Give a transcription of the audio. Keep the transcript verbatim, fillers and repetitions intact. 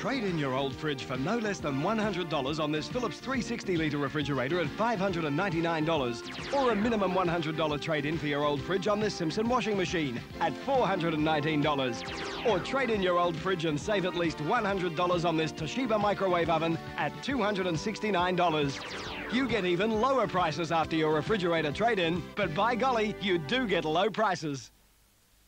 Trade in your old fridge for no less than one hundred dollars on this Philips three hundred sixty litre refrigerator at five hundred ninety-nine dollars. Or a minimum one hundred dollars trade-in for your old fridge on this Simpson washing machine at four hundred nineteen dollars. Or trade in your old fridge and save at least one hundred dollars on this Toshiba microwave oven at two hundred sixty-nine dollars. You get even lower prices after your refrigerator trade-in, but by golly, you do get low prices.